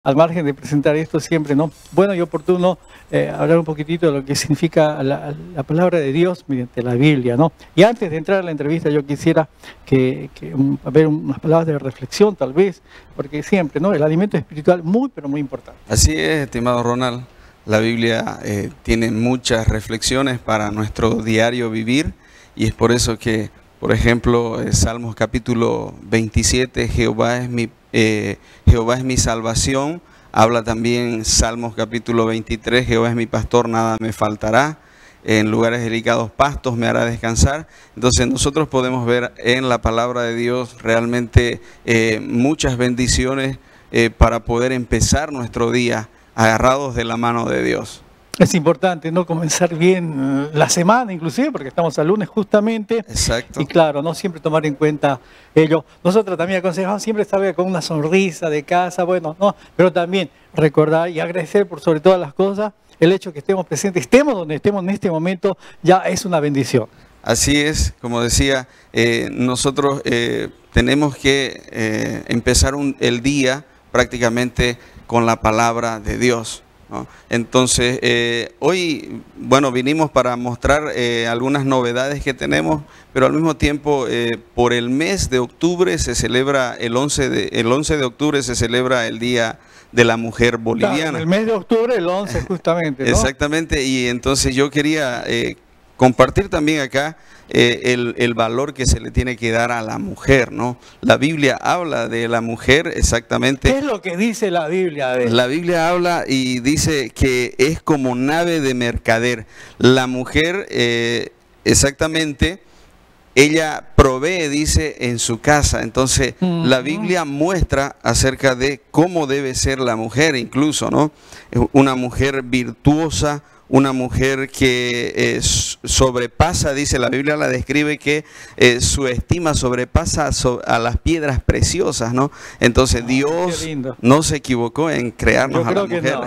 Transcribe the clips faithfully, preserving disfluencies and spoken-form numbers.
al margen de presentar esto siempre, ¿no? Bueno y oportuno eh, hablar un poquitito de lo que significa la, la palabra de Dios mediante la Biblia, ¿no? Y antes de entrar a la entrevista yo quisiera que, que um, ver unas palabras de reflexión tal vez, porque siempre, ¿no? El alimento espiritual muy pero muy importante. Así es, estimado Ronald, la Biblia eh, tiene muchas reflexiones para nuestro diario vivir y es por eso que, por ejemplo, eh, Salmos capítulo veintisiete, Jehová es mi Eh, Jehová es mi salvación. Habla también Salmos capítulo veintitrés, Jehová es mi pastor, nada me faltará. En lugares delicados pastos me hará descansar. Entonces nosotros podemos ver en la palabra de Dios realmente eh, muchas bendiciones eh, para poder empezar nuestro día agarrados de la mano de Dios. Es importante, ¿no? Comenzar bien la semana, inclusive, porque estamos al lunes justamente. Exacto. Y claro, no siempre tomar en cuenta ello. Nosotros también aconsejamos siempre salga con una sonrisa de casa, bueno, no, pero también recordar y agradecer por sobre todas las cosas el hecho que estemos presentes, estemos donde estemos en este momento, ya es una bendición. Así es, como decía, eh, nosotros eh, tenemos que eh, empezar un, el día prácticamente con la palabra de Dios, ¿no? Entonces, eh, hoy, bueno, vinimos para mostrar eh, algunas novedades que tenemos, pero al mismo tiempo, eh, por el mes de octubre se celebra, el once de, el once de octubre se celebra el Día de la Mujer Boliviana. Claro, el mes de octubre, el once justamente, ¿no? Exactamente, y entonces yo quería eh, compartir también acá eh, el, el valor que se le tiene que dar a la mujer, ¿no? La Biblia habla de la mujer exactamente. ¿Qué es lo que dice la Biblia? La Biblia habla y dice que es como nave de mercader. La mujer eh, exactamente, ella provee, dice, en su casa. Entonces, uh-huh. La Biblia muestra acerca de cómo debe ser la mujer incluso, ¿no? Una mujer virtuosa, una mujer que eh, sobrepasa, dice la Biblia, la describe que eh, su estima sobrepasa so, a las piedras preciosas, ¿no? Entonces, Dios oh, no se equivocó en crearnos a la mujer. No.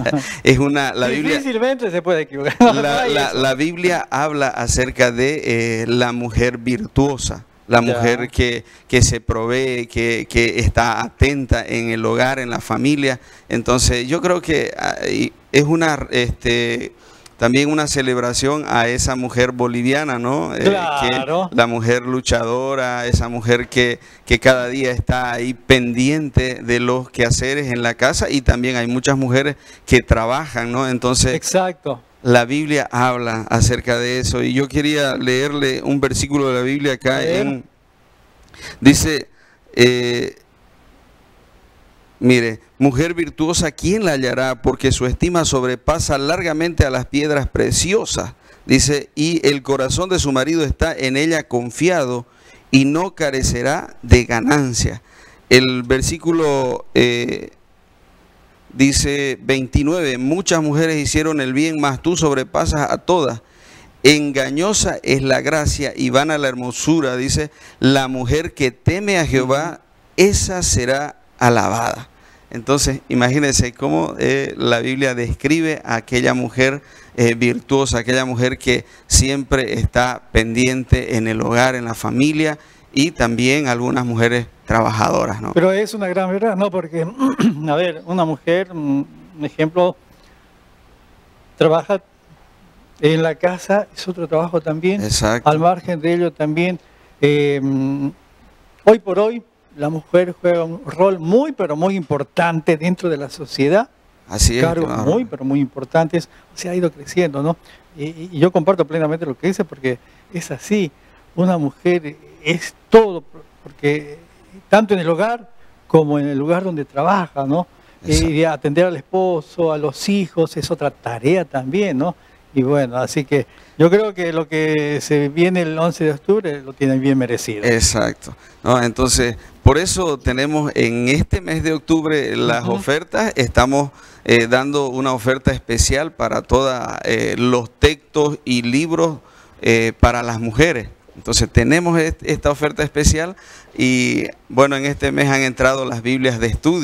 Es una, la Biblia, difícilmente se puede equivocar. La, la, la Biblia habla acerca de eh, la mujer virtuosa. La mujer que, que se provee, que, que está atenta en el hogar, en la familia. Entonces yo creo que es una este, también una celebración a esa mujer boliviana, ¿no? Claro. Eh, que la mujer luchadora, esa mujer que, que cada día está ahí pendiente de los quehaceres en la casa, y también hay muchas mujeres que trabajan, ¿no? Entonces, exacto. La Biblia habla acerca de eso, y yo quería leerle un versículo de la Biblia acá. En, dice, eh, mire, mujer virtuosa, ¿quién la hallará? Porque su estima sobrepasa largamente a las piedras preciosas. Dice, y el corazón de su marido está en ella confiado y no carecerá de ganancia. El versículo eh, dice veintinueve, muchas mujeres hicieron el bien, mas tú sobrepasas a todas. Engañosa es la gracia y vana la hermosura, dice, la mujer que teme a Jehová, esa será alabada. Entonces, imagínense cómo eh, la Biblia describe a aquella mujer eh, virtuosa, aquella mujer que siempre está pendiente en el hogar, en la familia, y también algunas mujeres trabajadoras, ¿no? Pero es una gran verdad, ¿no? Porque, a ver, una mujer, un ejemplo, trabaja en la casa, es otro trabajo también. Exacto. Al margen de ello también, eh, hoy por hoy, la mujer juega un rol muy, pero muy importante dentro de la sociedad. Así es. Cargos claro. muy, pero muy importantes. Se ha ido creciendo, ¿no? Y, y yo comparto plenamente lo que dice, porque es así. Una mujer es todo, porque tanto en el hogar como en el lugar donde trabaja, ¿no? Y atender al esposo, a los hijos, es otra tarea también, ¿no? Y bueno, así que yo creo que lo que se viene el once de octubre lo tienen bien merecido. Exacto. No, entonces, por eso tenemos en este mes de octubre las uh-huh. ofertas. Estamos eh, dando una oferta especial para todos eh, los textos y libros eh, para las mujeres. Entonces tenemos esta oferta especial y bueno, en este mes han entrado las Biblias de estudio.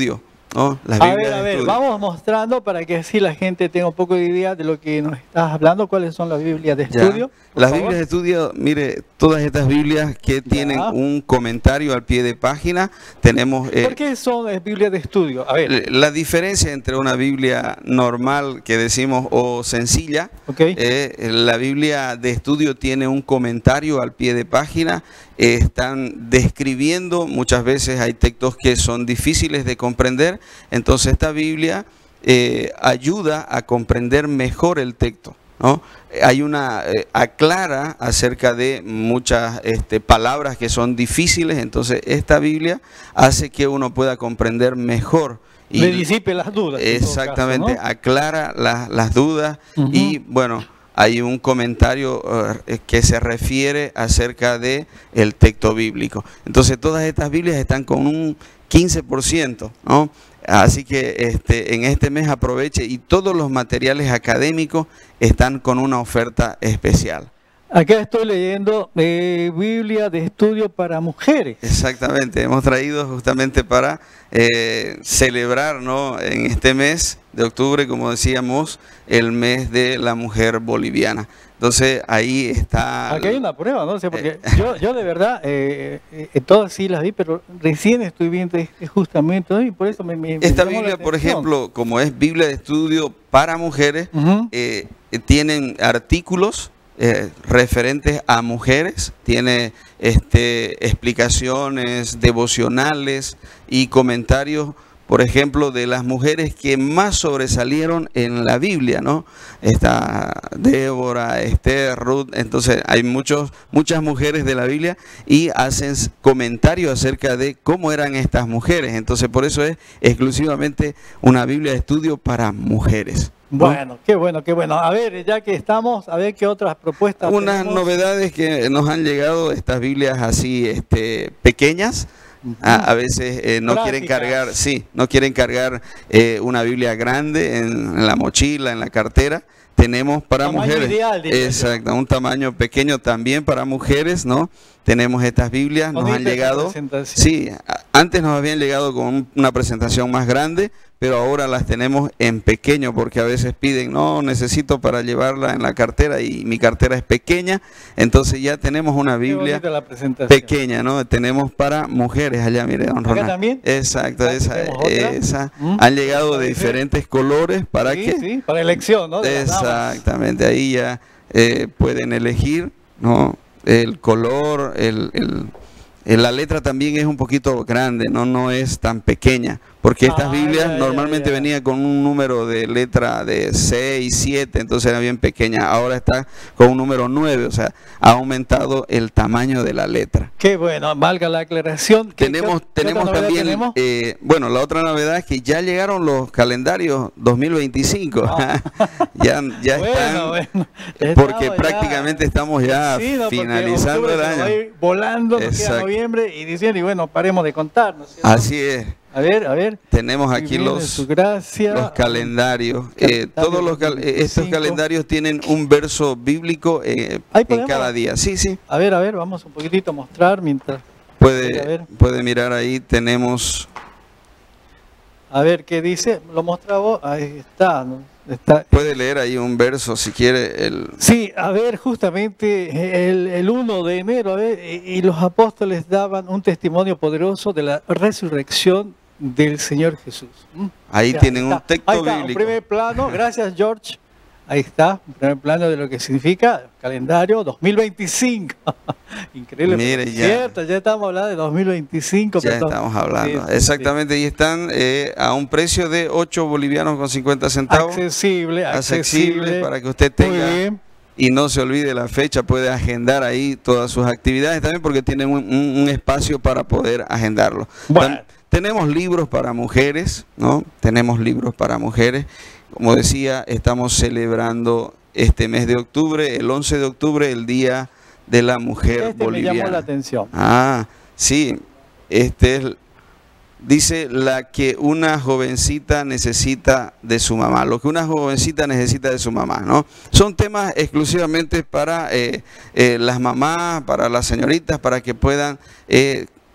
¿no? Las A Biblias ver, a de ver, estudio. vamos mostrando para que así la gente tenga un poco de idea de lo que nos estás hablando. ¿Cuáles son las Biblias de Ya. estudio? Por Las favor. Biblias de estudio, mire, todas estas Biblias que tienen Ya. un comentario al pie de página, tenemos... eh, ¿Por qué son las Biblias de estudio? A ver, La diferencia entre una Biblia normal que decimos o sencilla, ok. eh, la Biblia de estudio tiene un comentario al pie de página, eh, están describiendo, muchas veces hay textos que son difíciles de comprender, entonces esta Biblia eh, ayuda a comprender mejor el texto, ¿no? Hay una, eh, aclara acerca de muchas este, palabras que son difíciles, entonces esta Biblia hace que uno pueda comprender mejor. Y Le disipe las dudas. en todo exactamente, caso, ¿no? aclara la- las dudas Ujú. y bueno, hay un comentario eh, que se refiere acerca de el texto bíblico. Entonces todas estas Biblias están con un quince por ciento, ¿no? Así que este, en este mes aproveche y todos los materiales académicos están con una oferta especial. Acá estoy leyendo eh, Biblia de estudio para mujeres. Exactamente, hemos traído justamente para eh, celebrar, ¿no?, en este mes de octubre, como decíamos, el mes de la mujer boliviana. Entonces ahí está... Aquí hay una prueba, ¿no? O sea, porque Eh. yo, yo de verdad, eh, eh, todas sí las vi, pero recién estoy viendo este justamente, ¿no? Y por eso me, me- me Esta llamó la Biblia, por atención. ejemplo, como es Biblia de estudio para mujeres, Ujú. eh, eh, tienen artículos eh, referentes a mujeres, tiene este, explicaciones devocionales y comentarios, por ejemplo, de las mujeres que más sobresalieron en la Biblia, ¿no? Está Débora, Esther, Ruth, entonces hay muchos, muchas mujeres de la Biblia y hacen comentarios acerca de cómo eran estas mujeres, entonces por eso es exclusivamente una Biblia de estudio para mujeres, ¿no? Bueno, qué bueno, qué bueno. A ver, ya que estamos, a ver qué otras propuestas Unas tenemos. novedades que nos han llegado, estas Biblias así este, pequeñas, Ujú. a, a veces eh, no quieren Prácticas. cargar, sí, no quieren cargar eh, una Biblia grande en, en la mochila, en la cartera. Tenemos para Tamaño mujeres, ideal, diría yo. exacto, un tamaño pequeño también para mujeres, ¿no? Tenemos estas Biblias, nos Bonita han esta llegado, presentación. sí, a- antes nos habían llegado con un- una presentación más grande, pero ahora las tenemos en pequeño porque a veces piden, no, necesito para llevarla en la cartera y mi cartera es pequeña, entonces ya tenemos una Qué Biblia bonita la presentación. pequeña, ¿no? Tenemos para mujeres allá, mire, don ¿Acá Ronald. también? Exacto, Acá esa, tenemos otra. esa. ¿Mm? Han llegado de Parece. diferentes colores, ¿para Sí, qué? sí, para elección, ¿no? De las damas. Exactamente, ahí ya eh, pueden elegir, ¿no? El color, el, el- el- la letra también es un poquito grande, no, no es tan pequeña, porque estas Ah, Biblias ya, ya, normalmente ya. venían con un número de letra de seis, siete, entonces era bien pequeña, ahora está con un número nueve, o sea, ha aumentado el tamaño de la letra. Qué bueno, valga la aclaración. ¿Qué- Tenemos, qué- qué tenemos otra novedad también, tenemos? eh, bueno, la otra novedad es que ya llegaron los calendarios dos mil veinticinco. Ah. ya ya Bueno, están, bueno, porque estamos ya- prácticamente estamos ya Sí, no, porque finalizando octubre el se nos va a año. ir volando, nos queda Exacto. noviembre y diciembre, y bueno, paremos de contar, ¿no es cierto? Así es. A ver, a ver. Tenemos aquí Muy bien, los, de su gracia. los calendarios. Eh, Calendario todos los cal- eh, estos veinticinco. calendarios tienen un verso bíblico eh, Ahí en podemos- cada día. Sí, sí. A ver, a ver, vamos un poquitito a mostrar mientras. A Puede, ver. puede mirar ahí. Tenemos. A ver qué dice. Lo mostraba vos. Ahí está, ¿no? Está. Puede leer ahí un verso si quiere. El, Sí, a ver, justamente el, el uno de enero, a ver, y, y los apóstoles daban un testimonio poderoso de la resurrección del Señor Jesús. ¿Mm? ahí Ya, tienen está. un texto Ahí está, un bíblico. primer plano, gracias George. Ahí está, un primer plano de lo que significa calendario dos mil veinticinco. Increíble. Mire, pero ya. Cierto, ya estamos hablando de dos mil veinticinco. Ya perdón. estamos hablando. Sí, sí, Exactamente, y están eh, a un precio de ocho bolivianos con cincuenta sí. centavos. Accesible, Accesible accesible. para que usted Muy tenga. bien. Y no se olvide la fecha, puede agendar ahí todas sus actividades también porque tienen un, un- un espacio para poder agendarlo. Bueno. Tam- Tenemos libros para mujeres, ¿no? Tenemos libros para mujeres. Como decía, estamos celebrando este mes de octubre, el once de octubre, el Día de la Mujer Este me Boliviana. llamó la atención. Ah, sí, este es, dice la que una jovencita necesita de su mamá, lo que una jovencita necesita de su mamá, ¿no? Son temas exclusivamente para eh, eh, las mamás, para las señoritas, para que puedan eh,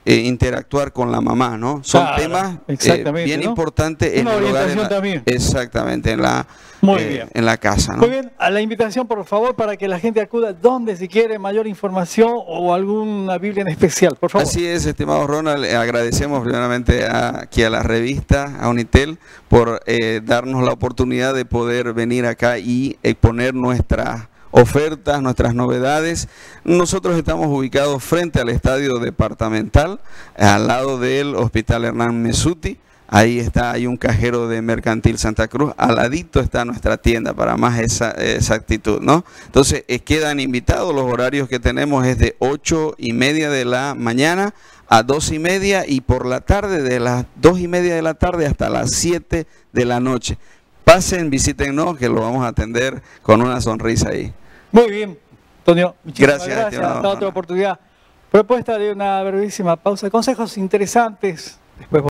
eh, interactuar con la mamá, ¿no? Son Claro, temas exactamente, eh, bien ¿no? importantes en Una el hogar, en orientación la- también. exactamente, en la, Muy eh, bien. en la casa, ¿no? Muy bien, a la invitación por favor para que la gente acuda donde si quiere mayor información o alguna Biblia en especial, por favor. Así es, estimado Ronald, le agradecemos primeramente a- aquí a la revista, a Unitel, por eh, darnos la oportunidad de poder venir acá y exponer nuestras ofertas, nuestras novedades. Nosotros estamos ubicados frente al estadio departamental, al lado del Hospital Hernán Mesuti. Ahí está, hay un cajero de Mercantil Santa Cruz, al ladito está nuestra tienda para más esa, exactitud, ¿no? Entonces, eh, quedan invitados, los horarios que tenemos es de ocho y media de la mañana a dos y media y por la tarde de las dos y media de la tarde hasta las siete de la noche. Pasen, visítennos, que lo vamos a atender con una sonrisa ahí. Muy bien, Antonio, muchísimas Gracias, gracias. estimado Hasta otra Ronald. oportunidad. Propuesta de una brevísima pausa. Consejos interesantes. Después